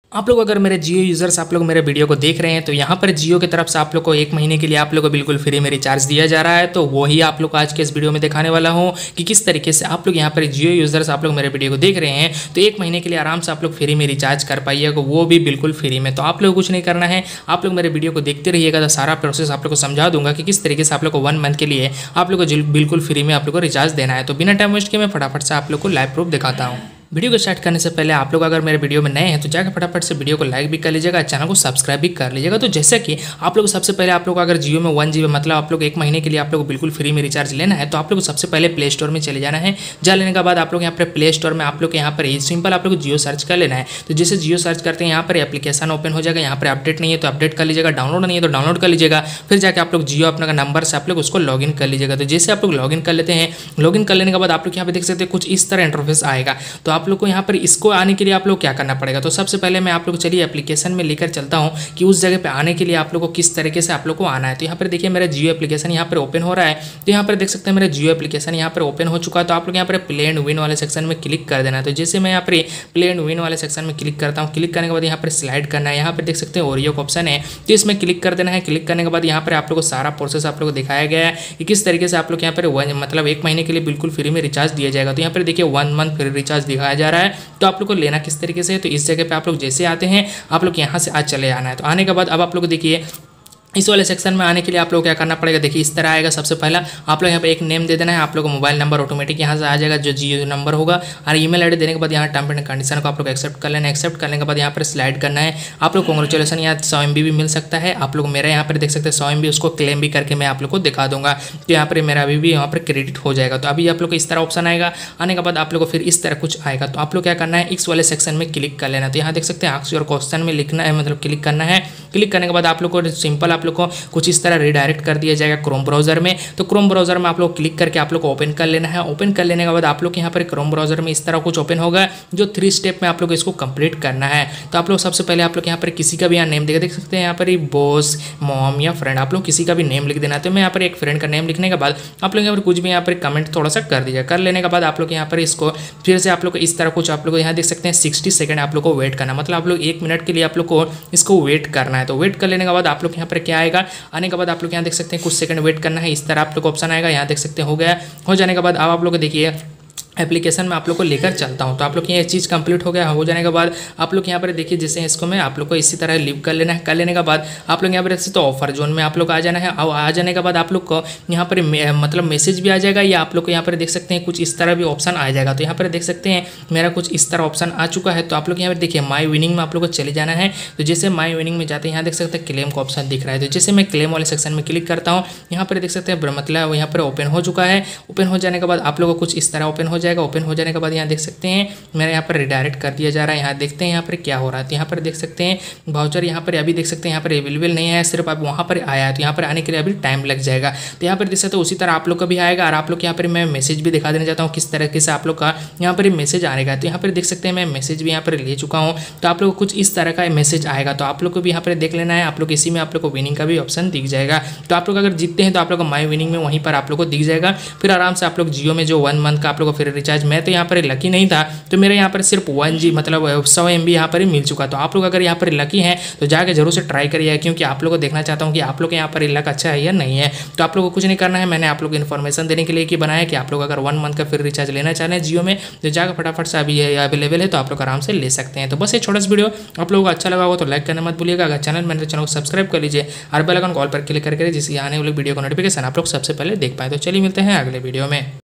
आप लोग अगर मेरे जियो यूज़र्स आप लोग मेरे वीडियो को देख रहे हैं तो यहाँ पर जियो की तरफ से आप लोग को 1 महीने के लिए आप लोग को बिल्कुल फ्री में रिचार्ज दिया जा रहा है। तो वही आप लोग को आज के इस वीडियो में दिखाने वाला हूँ कि किस तरीके से आप लोग यहाँ पर जियो यूज़र्स आप लोग मेरे वीडियो को देख रहे हैं तो 1 महीने के लिए आराम से आप लोग फ्री में रिचार्ज कर पाइएगा, वो भी बिल्कुल फ्री में। तो आप लोग कुछ नहीं करना है, आप लोग मेरे वीडियो को देखते रहिएगा तो सारा प्रोसेस आप लोग को समझा दूंगा कि किस तरीके से आप लोग को 1 मंथ के लिए आप लोग को बिल्कुल फ्री में आप लोग को रिचार्ज देना है। तो बिना टाइम वेस्ट किए मैं फटाफट से आप लोग को लाइव प्रूफ दिखाता हूँ। वीडियो को स्टार्ट करने से पहले आप लोग अगर मेरे वीडियो में नए हैं तो जाकर फटाफट से वीडियो को लाइक भी कर लीजिएगा, चैनल को सब्सक्राइब भी कर लीजिएगा। तो जैसे कि आप लोग सबसे पहले आप लोग अगर जियो में 1 GB मतलब आप लोग 1 महीने के लिए आप लोग बिल्कुल फ्री में रिचार्ज लेना है तो आप लोग सबसे पहले प्ले स्टोर में चले जाना है। जा लेने के बाद आप लोग यहाँ पर प्ले स्टोर में आप लोग यहाँ पर सिंपल आप लोग जियो सर्च कर लेना है। तो जैसे जियो सर्च करते हैं यहाँ पर एप्लीकेशन ओपन हो जाएगा, यहाँ पर अपडेट नहीं है तो अपडेट कर लीजिएगा, डाउनलोड नहीं है तो डाउनलोड कर लीजिएगा। फिर जाकर आप लोग जियो अपना नंबर से आप लोग उसको लॉगिन कर लीजिएगा। तो जैसे आप लोग लॉगिन कर लेते हैं, लॉगिन कर लेने के बाद आप लोग यहाँ पे देख सकते हैं कुछ इस तरह इंटरफेस आएगा। तो आप लोग को यहाँ पर इसको आने के लिए आप लोग क्या करना पड़ेगा, तो सबसे पहले मैं आप लोग चलिए एप्लीकेशन में लेकर चलता हूँ कि उस जगह पे आने के लिए आप लोग को किस तरीके से आप लोग को आना है। तो यहाँ पर देखिए मेरा जियो एप्लीकेशन यहाँ पर ओपन हो रहा है। तो यहाँ पर देख सकते हैं मेरा जियो एप्लीकेशन यहाँ पर ओपन हो चुका है। तो आप लोग यहाँ पर प्ले एंड विन वाले सेक्शन में क्लिक कर देना है। तो जैसे मैं यहाँ पर प्ले एंड विन वाले सेक्शन में क्लिक करता हूँ, क्लिक करने के बाद यहाँ पर स्लाइड करना है। यहाँ पर देख सकते हैं ओरियो का ऑप्शन है तो इसमें क्लिक कर देना है। क्लिक करने के बाद यहाँ पर आप लोग को सारा प्रोसेस आप लोग को दिखाया गया है कि किस तरीके से आप लोग यहाँ पर मतलब 1 महीने के लिए बिल्कुल फ्री में रिचार्ज दिया जाएगा। तो यहाँ पर देखिए 1 मंथ फ्री रिचार्ज दिखाया जा रहा है। तो आप लोग को लेना किस तरीके से, तो इस जगह पे आप लोग जैसे आते हैं आप लोग यहाँ से आज चले आना है। तो आने के बाद अब आप लोग देखिए इस वाले सेक्शन में आने के लिए आप लोग क्या करना पड़ेगा, देखिए इस तरह आएगा। सबसे पहला आप लोग यहाँ पे एक नेम दे देना है, आप लोग को मोबाइल नंबर ऑटोमेटिक यहाँ से आ जाएगा जो जियो नंबर होगा। और ईमेल आईडी देने के बाद यहाँ टर्म एंड कंडीशन को आप लोग एक्सेप्ट कर लेना है। एक्सेप्ट करने के बाद यहाँ पर स्लाइड करना है। आप लोग कॉन्ग्रेचुलेसन यहाँ 100 MB भी मिल सकता है। आप लोग मेरा यहाँ पर देख सकते हैं 100 MB, उसको क्लेम भी करके मैं आप लोग को दिखा दूंगा। तो यहाँ पर मेरा अभी भी यहाँ पर क्रेडिट हो जाएगा। तो अभी आप लोग को इस तरह ऑप्शन आएगा। आने के बाद आप लोग को फिर इस तरह कुछ आएगा। तो आप लोग क्या करना है, इस वाले सेक्शन में क्लिक कर लेना है। तो यहाँ देख सकते हैं आस्क योर क्वेश्चन में लिखना है, मतलब क्लिक करना है। क्लिक करने के बाद आप लोग को सिंपल आप लोग को कुछ इस तरह रिडायरेक्ट कर दिया जाएगा क्रोम ब्राउजर में। तो क्रोम ब्राउजर में आप लोग क्लिक करके आप लोग को ओपन कर लेना है। ओपन कर लेने के बाद आप लोग यहाँ पर क्रोम ब्राउजर में इस तरह कुछ ओपन होगा जो 3 स्टेप में आप लोग इसको कंप्लीट करना है। तो आप लोग सबसे पहले आप लोग यहाँ पर किसी का भी यहाँ नेम देख सकते हैं, यहाँ पर बॉस, मॉम या फ्रेंड, आप लोग किसी का भी नेम लिख देना है। तो मैं यहाँ पर एक फ्रेंड का नेम लिखने के बाद आप लोग यहाँ पर कुछ भी यहाँ पर कमेंट थोड़ा सा कर दीजिए। कर लेने के बाद आप लोग यहाँ पर इसको फिर से आप लोग इस तरह कुछ आप लोग यहाँ देख सकते हैं 60 सेकंड आप लोग को वेट करना, मतलब आप लोग 1 मिनट के लिए आप लोग को इसको वेट करना है। तो वेट कर लेने के बाद आप लोग यहाँ पर क्या आएगा, आने के बाद आप लोग यहाँ देख सकते हैं कुछ सेकंड वेट करना है। इस तरह आप लोग को ऑप्शन आएगा, यहाँ देख सकते हैं हो गया। हो जाने के बाद अब आप लोग देखिए एप्लीकेशन में आप लोग को लेकर चलता हूं। तो आप लोग की ये चीज़ कंप्लीट हो गया। हो जाने के बाद आप लोग यहाँ पर देखिए जैसे इसको मैं आप लोग को इसी तरह लीव कर लेना है। कर लेने के बाद आप लोग यहाँ पर तो ऑफर जोन में आप लोग आ जाना है। और आ जाने के बाद आप लोग को यहाँ पर मतलब मैसेज भी आ जाएगा, या आप लोग को यहाँ पर देख सकते हैं कुछ इस तरह भी ऑप्शन आ जाएगा। तो यहाँ पर देख सकते हैं मेरा कुछ इस तरह ऑप्शन आ चुका है। तो आप लोग यहाँ पर देखिए माई विनिंग में आप लोग को चले जाना है। तो जैसे माई विनिंग में जाते हैं यहाँ देख सकते हैं क्लेम का ऑप्शन दिख रहा है। तो जैसे मैं क्लेम वाले सेक्शन में क्लिक करता हूँ, यहाँ पर देख सकते हैं मतलब यहाँ पर ओपन हो चुका है। ओपन हो जाने के बाद आप लोग को कुछ इस तरह ओपन हो जाएगा। ओपन हो जाने के बाद यहाँ देख सकते हैं मेरा यहाँ पर रिडायरेक्ट कर दिया जा रहा है। यहाँ देखते हैं यहाँ पर क्या हो रहा है। तो यहाँ पर देख सकते हैं वाउचर यहाँ पर अभी देख सकते हैं यहाँ पर अवेलेबल नहीं है, सिर्फ अब वहाँ पर आया है। तो यहाँ पर आने के लिए अभी टाइम लग जाएगा। तो यहाँ पर देख सकते हैं उसी तरह आप लोग का भी आएगा। और आप लोग यहाँ पर मैं मैसेज भी दिखा देना चाहता हूँ किस तरीके से आप लोग का यहाँ पर मैसेज आएगा। तो यहाँ पर देख सकते हैं मैं मैसेज भी यहाँ पर ले चुका हूँ। तो आप लोग को कुछ इस तरह का मैसेज आएगा। तो आप लोग को भी यहाँ पर देख लेना है। आप लोग इसी में आप लोग को विनिंग का भी ऑप्शन दिख जाएगा। तो आप लोग अगर जीतते हैं तो आप लोग को माई विनिंग में वहीं पर आप लोग को दिख जाएगा। फिर आराम से आप लोग जियो में जो 1 मंथ का आप लोग को फिर रिचार्ज, मैं तो यहाँ पर लकी नहीं था तो मेरे यहाँ पर सिर्फ 1 GB मतलब 100 MB यहाँ पर ही मिल चुका। तो आप लोग अगर यहाँ पर लकी हैं तो जाकर जरूर से ट्राई करिए, क्योंकि आप लोग को देखना चाहता हूँ कि आप लोग के यहाँ पर लक अच्छा है या नहीं है। तो आप लोग को कुछ नहीं करना है, मैंने आप लोग को इन्फॉर्मेशन देने के लिए कि बनाया कि आप लोग अगर 1 मंथ का फिर रिचार्ज लेना चाह रहे हैं जियो में तो जाकर फटाफट से अभी अवेलेबल है, तो आप लोग आराम से ले सकते हैं। तो बस ये छोटा सा वीडियो आप लोगों को अच्छा लगा हो तो लाइक करना मत भूलिएगा। अगर चैनल को सब्सक्राइब कर लीजिए और बेल आइकन कॉल पर क्लिक करके जिससे आने वाली वीडियो का नोटिफिकेशन आप लोग सबसे पहले देख पाए। तो चलिए मिलते हैं अगले वीडियो में।